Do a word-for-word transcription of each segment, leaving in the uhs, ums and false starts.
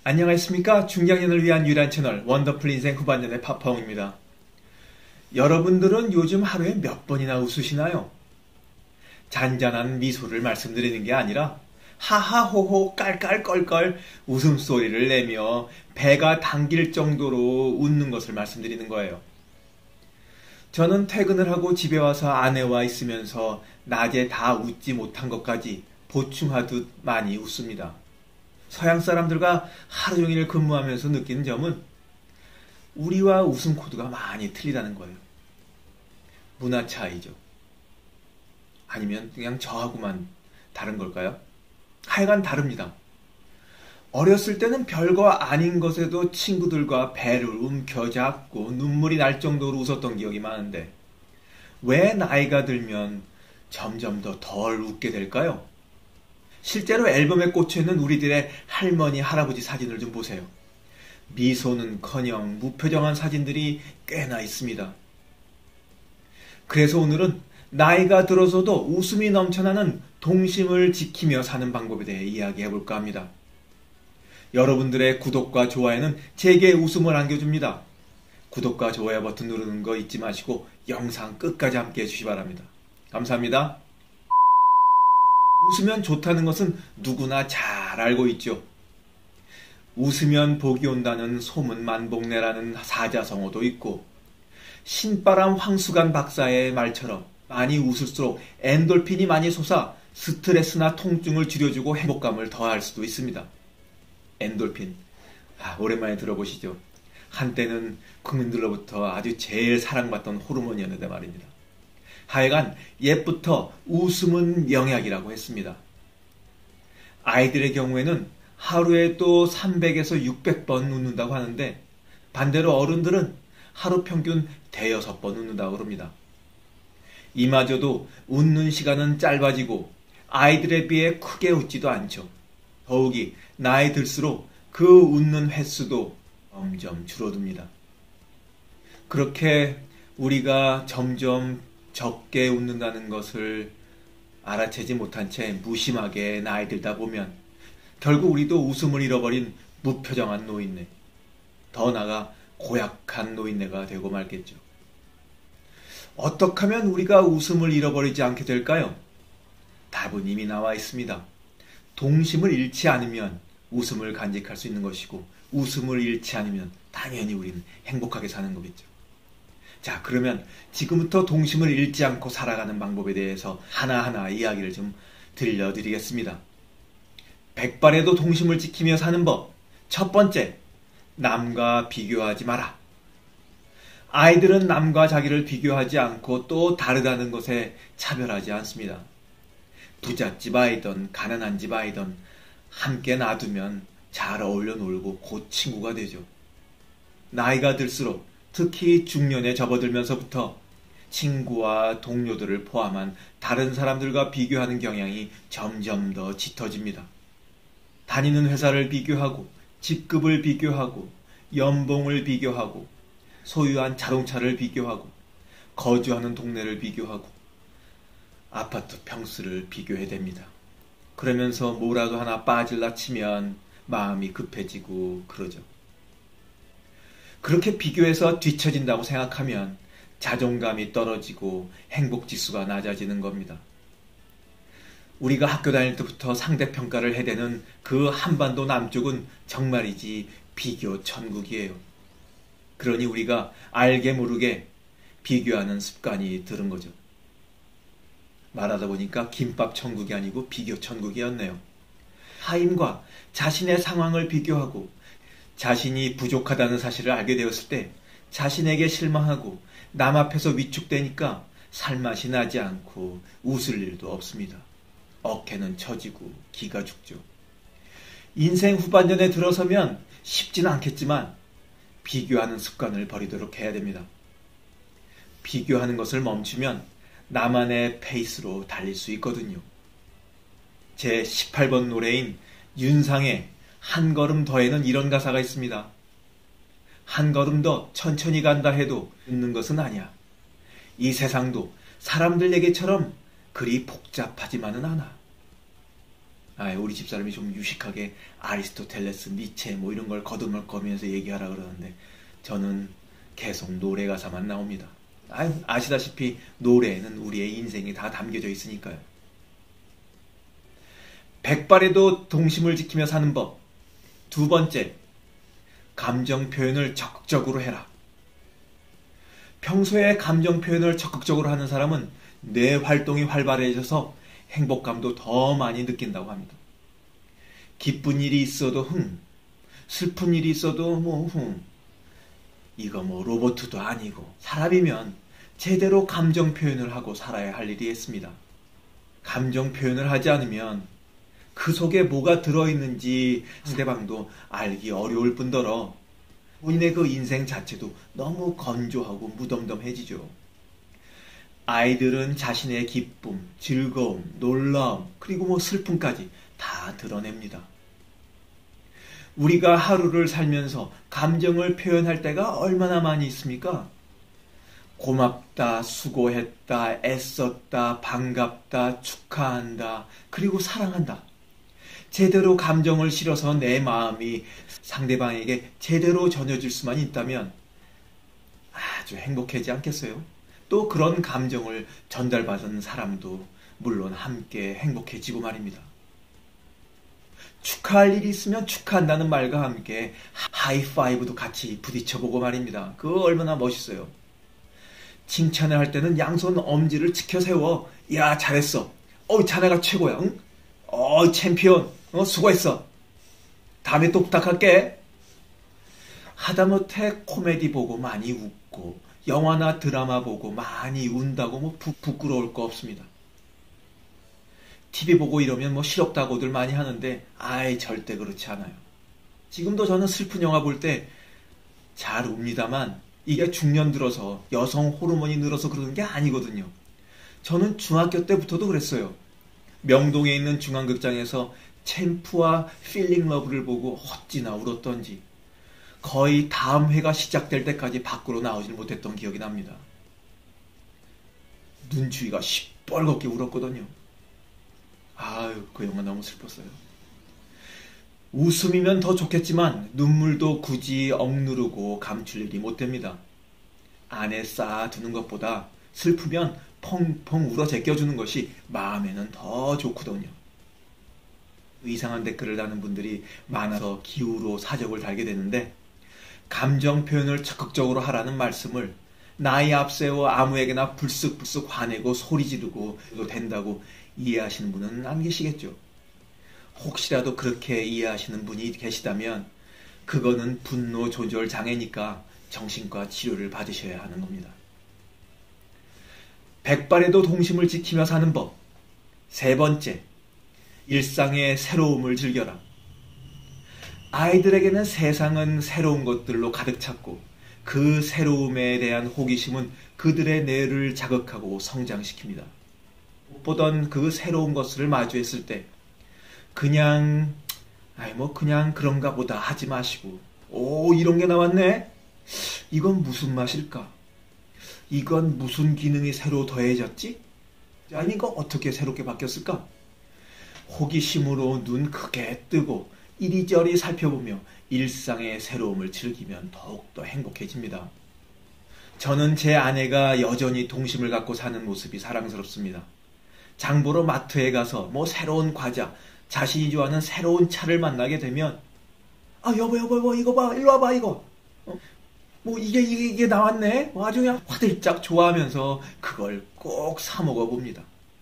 안녕하십니까. 중장년을 위한 유일한 채널 원더풀 인생 후반년의 파파홍입니다. 여러분들은 요즘 하루에 몇 번이나 웃으시나요? 잔잔한 미소를 말씀드리는 게 아니라 하하호호 깔깔껄껄 웃음소리를 내며 배가 당길 정도로 웃는 것을 말씀드리는 거예요. 저는 퇴근을 하고 집에 와서 아내와 있으면서 낮에 다 웃지 못한 것까지 보충하듯 많이 웃습니다. 서양 사람들과 하루 종일 근무하면서 느끼는 점은 우리와 웃음 코드가 많이 틀리다는 거예요. 문화 차이죠. 아니면 그냥 저하고만 다른 걸까요? 하여간 다릅니다. 어렸을 때는 별거 아닌 것에도 친구들과 배를 움켜잡고 눈물이 날 정도로 웃었던 기억이 많은데 왜 나이가 들면 점점 더 덜 웃게 될까요? 실제로 앨범에 꽂혀있는 우리들의 할머니, 할아버지 사진을 좀 보세요. 미소는커녕 무표정한 사진들이 꽤나 있습니다. 그래서 오늘은 나이가 들어서도 웃음이 넘쳐나는 동심을 지키며 사는 방법에 대해 이야기해볼까 합니다. 여러분들의 구독과 좋아요는 제게 웃음을 안겨줍니다. 구독과 좋아요 버튼 누르는 거 잊지 마시고 영상 끝까지 함께 해주시기 바랍니다. 감사합니다. 웃으면 좋다는 것은 누구나 잘 알고 있죠. 웃으면 복이 온다는 소문 만복내라는 사자성어도 있고 신바람 황수관 박사의 말처럼 많이 웃을수록 엔돌핀이 많이 솟아 스트레스나 통증을 줄여주고 행복감을 더할 수도 있습니다. 엔돌핀, 아, 오랜만에 들어보시죠. 한때는 국민들로부터 아주 제일 사랑받던 호르몬이었는데 말입니다. 하여간 옛부터 웃음은 영약이라고 했습니다. 아이들의 경우에는 하루에 또 삼백에서 육백 번 웃는다고 하는데 반대로 어른들은 하루 평균 대여섯 번 웃는다고 합니다. 이마저도 웃는 시간은 짧아지고 아이들에 비해 크게 웃지도 않죠. 더욱이 나이 들수록 그 웃는 횟수도 점점 줄어듭니다. 그렇게 우리가 점점 적게 웃는다는 것을 알아채지 못한 채 무심하게 나이 들다 보면 결국 우리도 웃음을 잃어버린 무표정한 노인네, 더 나아가 고약한 노인네가 되고 말겠죠. 어떻게 하면 우리가 웃음을 잃어버리지 않게 될까요? 답은 이미 나와 있습니다. 동심을 잃지 않으면 웃음을 간직할 수 있는 것이고 웃음을 잃지 않으면 당연히 우리는 행복하게 사는 거겠죠. 자, 그러면 지금부터 동심을 잃지 않고 살아가는 방법에 대해서 하나하나 이야기를 좀 들려드리겠습니다. 백발에도 동심을 지키며 사는 법. 첫 번째, 남과 비교하지 마라. 아이들은 남과 자기를 비교하지 않고 또 다르다는 것에 차별하지 않습니다. 부잣집 아이든 가난한 집 아이든 함께 놔두면 잘 어울려 놀고 곧 친구가 되죠. 나이가 들수록 특히 중년에 접어들면서부터 친구와 동료들을 포함한 다른 사람들과 비교하는 경향이 점점 더 짙어집니다. 다니는 회사를 비교하고 직급을 비교하고 연봉을 비교하고 소유한 자동차를 비교하고 거주하는 동네를 비교하고 아파트 평수를 비교해야 됩니다. 그러면서 뭐라도 하나 빠질라 치면 마음이 급해지고 그러죠. 그렇게 비교해서 뒤처진다고 생각하면 자존감이 떨어지고 행복지수가 낮아지는 겁니다. 우리가 학교 다닐 때부터 상대평가를 해대는 그 한반도 남쪽은 정말이지 비교 천국이에요. 그러니 우리가 알게 모르게 비교하는 습관이 들은 거죠. 말하다 보니까 김밥 천국이 아니고 비교 천국이었네요. 하임과 자신의 상황을 비교하고 자신이 부족하다는 사실을 알게 되었을 때 자신에게 실망하고 남 앞에서 위축되니까 살맛이 나지 않고 웃을 일도 없습니다. 어깨는 처지고 기가 죽죠. 인생 후반년에 들어서면 쉽지는 않겠지만 비교하는 습관을 버리도록 해야 됩니다. 비교하는 것을 멈추면 나만의 페이스로 달릴 수 있거든요. 제 십팔 번 노래인 윤상의 한 걸음 더에는 이런 가사가 있습니다. 한 걸음 더 천천히 간다 해도 늦는 것은 아니야. 이 세상도 사람들 얘기처럼 그리 복잡하지만은 않아. 아, 우리 집사람이 좀 유식하게 아리스토텔레스, 니체 뭐 이런 걸 거듭먹으면서 얘기하라 그러는데 저는 계속 노래 가사만 나옵니다. 아, 아시다시피 노래에는 우리의 인생이 다 담겨져 있으니까요. 백발에도 동심을 지키며 사는 법. 두 번째, 감정 표현을 적극적으로 해라. 평소에 감정 표현을 적극적으로 하는 사람은 뇌 활동이 활발해져서 행복감도 더 많이 느낀다고 합니다. 기쁜 일이 있어도 흥, 슬픈 일이 있어도 뭐 흥. 이거 뭐 로봇도 아니고 사람이면 제대로 감정 표현을 하고 살아야 할 일이 있습니다. 감정 표현을 하지 않으면 그 속에 뭐가 들어있는지 상대방도 알기 어려울 뿐더러 본인의 그 인생 자체도 너무 건조하고 무덤덤해지죠. 아이들은 자신의 기쁨, 즐거움, 놀라움, 그리고 뭐 슬픔까지 다 드러냅니다. 우리가 하루를 살면서 감정을 표현할 때가 얼마나 많이 있습니까? 고맙다, 수고했다, 애썼다, 반갑다, 축하한다, 그리고 사랑한다. 제대로 감정을 실어서 내 마음이 상대방에게 제대로 전해질 수만 있다면 아주 행복하지 않겠어요? 또 그런 감정을 전달받은 사람도 물론 함께 행복해지고 말입니다. 축하할 일이 있으면 축하한다는 말과 함께 하이파이브도 같이 부딪혀보고 말입니다. 그거 얼마나 멋있어요. 칭찬을 할 때는 양손 엄지를 치켜 세워 야 잘했어. 어 자네가 최고야. 응? 어 챔피언. 어 수고했어. 다음에 또 부탁할게. 하다못해 코미디 보고 많이 웃고 영화나 드라마 보고 많이 운다고 뭐 부, 부끄러울 거 없습니다. 티비 보고 이러면 뭐 실없다고들 많이 하는데 아이 절대 그렇지 않아요. 지금도 저는 슬픈 영화 볼 때 잘 웁니다만 이게 중년 들어서 여성 호르몬이 늘어서 그러는 게 아니거든요. 저는 중학교 때부터도 그랬어요. 명동에 있는 중앙극장에서 챔프와 필링 러브를 보고 어찌나 울었던지 거의 다음 회가 시작될 때까지 밖으로 나오질 못했던 기억이 납니다. 눈주위가 시뻘겋게 울었거든요. 아유, 그 영화 너무 슬펐어요. 웃음이면 더 좋겠지만 눈물도 굳이 억누르고 감출 일이 못 됩니다. 안에 쌓아두는 것보다 슬프면 펑펑 울어 제껴주는 것이 마음에는 더 좋거든요. 이상한 댓글을 다는 분들이 많아서 기우로 사적을 달게 되는데 감정 표현을 적극적으로 하라는 말씀을 나이 앞세워 아무에게나 불쑥불쑥 화내고 소리 지르고 된다고 이해하시는 분은 안 계시겠죠. 혹시라도 그렇게 이해하시는 분이 계시다면 그거는 분노 조절 장애니까 정신과 치료를 받으셔야 하는 겁니다. 백발에도 동심을 지키며 사는 법. 세 번째, 일상의 새로움을 즐겨라. 아이들에게는 세상은 새로운 것들로 가득 찼고 그 새로움에 대한 호기심은 그들의 뇌를 자극하고 성장시킵니다. 못 보던 그 새로운 것을 마주했을 때 그냥 아이 뭐 그냥 그런가 보다 하지 마시고 오 이런 게 나왔네? 이건 무슨 맛일까? 이건 무슨 기능이 새로 더해졌지? 아니 이거 어떻게 새롭게 바뀌었을까? 호기심으로 눈 크게 뜨고 이리저리 살펴보며 일상의 새로움을 즐기면 더욱더 행복해집니다. 저는 제 아내가 여전히 동심을 갖고 사는 모습이 사랑스럽습니다. 장보러 마트에 가서 뭐 새로운 과자, 자신이 좋아하는 새로운 차를 만나게 되면 아 여보 여보 여보 이거 봐 일로 와봐 이거 어? 뭐 이게 이게 이게 나왔네 아주 그냥 화들짝 좋아하면서 그걸 꼭 사 먹어봅니다.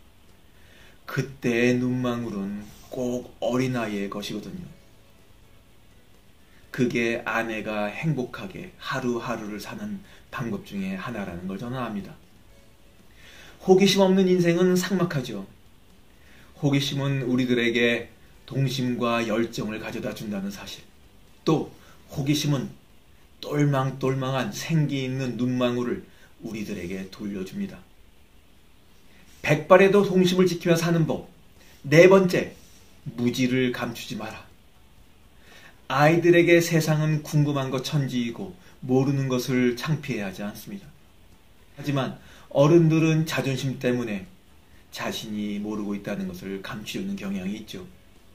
그때의 눈망울은 꼭 어린아이의 것이거든요. 그게 아내가 행복하게 하루하루를 사는 방법 중에 하나라는 걸 저는 압니다. 호기심 없는 인생은 삭막하죠. 호기심은 우리들에게 동심과 열정을 가져다 준다는 사실. 또 호기심은 똘망똘망한 생기 있는 눈망울을 우리들에게 돌려줍니다. 백발에도 동심을 지키며 사는 법. 네 번째, 무지를 감추지 마라. 아이들에게 세상은 궁금한 것 천지이고 모르는 것을 창피해하지 않습니다. 하지만 어른들은 자존심 때문에 자신이 모르고 있다는 것을 감추려는 경향이 있죠.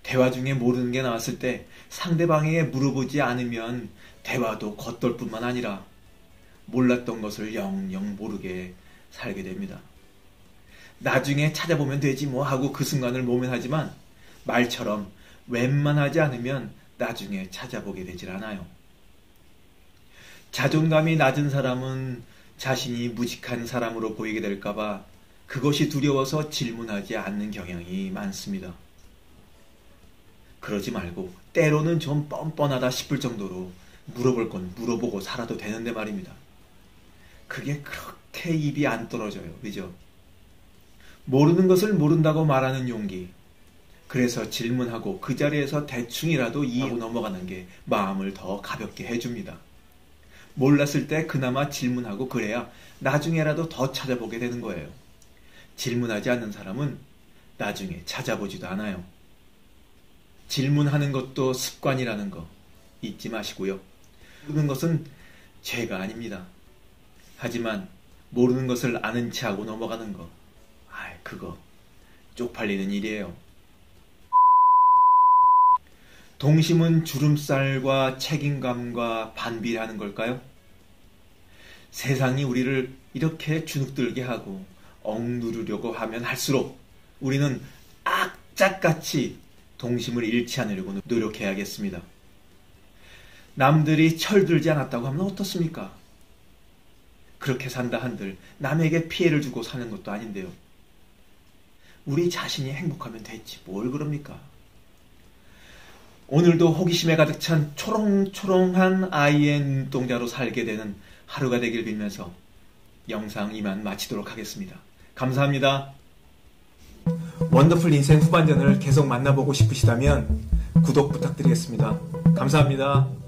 대화 중에 모르는 게 나왔을 때 상대방에게 물어보지 않으면 대화도 겉돌 뿐만 아니라 몰랐던 것을 영영 모르게 살게 됩니다. 나중에 찾아보면 되지 뭐 하고 그 순간을 모면하지만 말처럼 웬만하지 않으면 나중에 찾아보게 되질 않아요. 자존감이 낮은 사람은 자신이 무직한 사람으로 보이게 될까봐 그것이 두려워서 질문하지 않는 경향이 많습니다. 그러지 말고 때로는 좀 뻔뻔하다 싶을 정도로 물어볼 건 물어보고 살아도 되는데 말입니다. 그게 그렇게 입이 안 떨어져요. 그죠? 모르는 것을 모른다고 말하는 용기. 그래서 질문하고 그 자리에서 대충이라도 이해하고 넘어가는 게 마음을 더 가볍게 해줍니다. 몰랐을 때 그나마 질문하고 그래야 나중에라도 더 찾아보게 되는 거예요. 질문하지 않는 사람은 나중에 찾아보지도 않아요. 질문하는 것도 습관이라는 거 잊지 마시고요. 모르는 것은 죄가 아닙니다. 하지만 모르는 것을 아는 체하고 넘어가는 거, 아, 그거 쪽팔리는 일이에요. 동심은 주름살과 책임감과 반비례하는 걸까요? 세상이 우리를 이렇게 주눅들게 하고 억누르려고 하면 할수록 우리는 악착같이 동심을 잃지 않으려고 노력해야겠습니다. 남들이 철들지 않았다고 하면 어떻습니까? 그렇게 산다 한들 남에게 피해를 주고 사는 것도 아닌데요. 우리 자신이 행복하면 됐지 뭘 그럽니까? 오늘도 호기심에 가득 찬 초롱초롱한 아이의 눈동자로 살게 되는 하루가 되길 빌면서 영상 이만 마치도록 하겠습니다. 감사합니다. 원더풀 인생 후반전을 계속 만나보고 싶으시다면 구독 부탁드리겠습니다. 감사합니다.